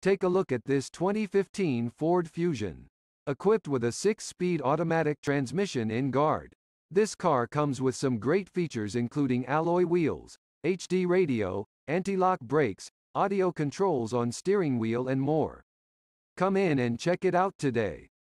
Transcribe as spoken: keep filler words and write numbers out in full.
Take a look at this twenty fifteen Ford Fusion. Equipped with a six-speed automatic transmission in guard. This car comes with some great features including alloy wheels, H D radio, anti-lock brakes, audio controls on steering wheel and more. Come in and check it out today.